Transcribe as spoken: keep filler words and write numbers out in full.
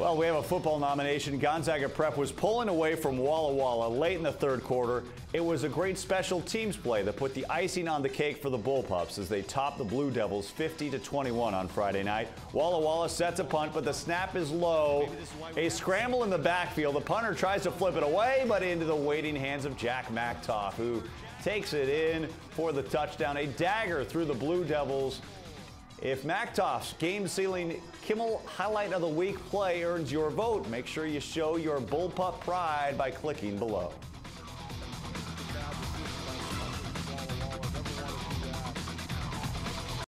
Well, we have a football nomination. Gonzaga Prep was pulling away from Walla Walla late in the third quarter. It was a great special teams play that put the icing on the cake for the Bullpups as they topped the Blue Devils fifty to twenty-one on Friday night. Walla Walla sets a punt, but the snap is low. A scramble in the backfield. The punter tries to flip it away, but into the waiting hands of Jack Mactoff, who takes it in for the touchdown. A dagger through the Blue Devils. If Mactoff's game-sealing Kimmel Highlight of the Week play earns your vote, make sure you show your Bullpup pride by clicking below.